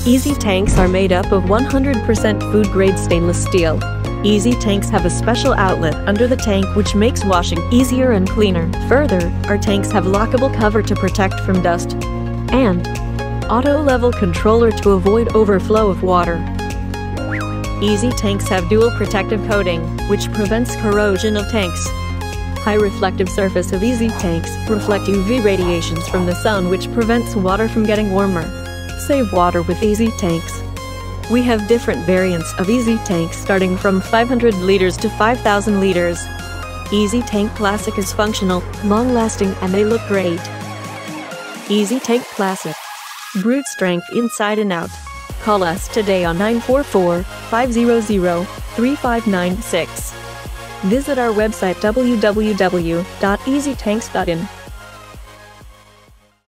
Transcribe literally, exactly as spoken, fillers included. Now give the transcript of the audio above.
Easy tanks are made up of one hundred percent food-grade stainless steel. Easy tanks have a special outlet under the tank which makes washing easier and cleaner. Further, our tanks have lockable cover to protect from dust and auto-level controller to avoid overflow of water. Easy tanks have dual protective coating, which prevents corrosion of tanks. High reflective surface of Easy tanks reflect U V radiations from the sun, which prevents water from getting warmer. Save water with Easy tanks. We have different variants of Easy tanks starting from five hundred liters to five thousand liters. Easy Tank Classic is functional, long-lasting, and they look great. Easy Tank Classic. Brute strength inside and out. Call us today on nine four four, five zero zero, three five nine six. Visit our website w w w dot easy tanks dot in.